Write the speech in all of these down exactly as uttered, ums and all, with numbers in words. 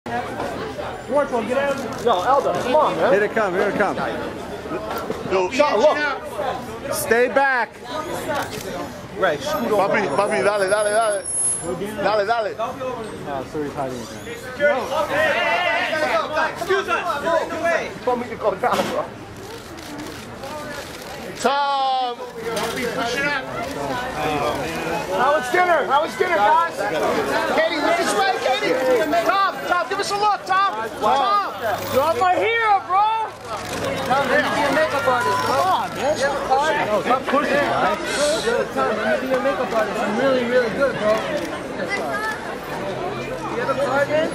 Yo, Elder, come on, man. Here it come, here it come. Yo, shot, look. Stay back. Right, scoot over. Papi, papi, dale, dale, dale. Dale, dale. Oh, Suri's hiding again. Excuse us, you're in the way. You told me to go down, bro. Tom! Push it up. How was dinner? How was dinner, guys? Katie, look this way, Katie. Tom, Tom, give us a look, Tom. Tom, you're my hero, bro. Tom, let me be a makeup artist. Come on, man. You have a card? No, stop pushing, guys. Yo, Tom, let me be a makeup artist. I'm really, really good, bro. You have a card, man?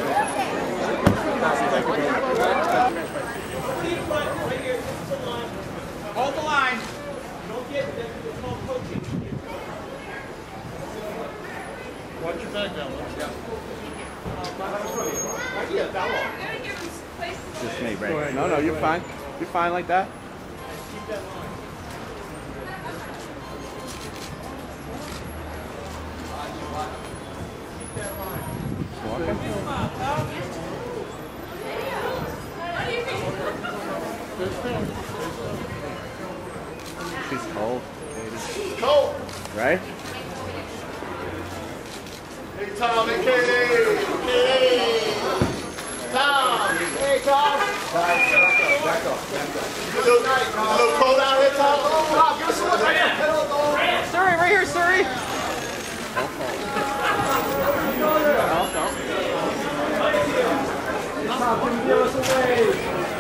Hold the line. Don't get it's called coaching. Watch your back down. Just me, right? No, no, you're fine. You're fine like that. She's cold. Cold. Right? Hey, Tom, hey, Katie. Katie. Tom. Hey, Tom. Back up, back up. A little, a little cold out here, Tom. Tom, give us a look right here. Suri, right here, Suri. Tom, can you give us a wave?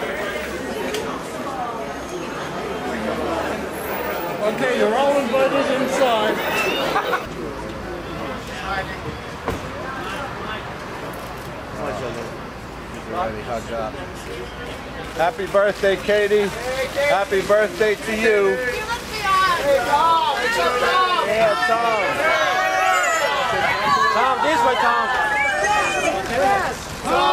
Okay, you're all invited inside. Already hugged up. Happy birthday, Katie. Happy birthday to you. Hey, Tom. What's up, Tom? Yeah, Tom. Tom, this way, Tom. Tom.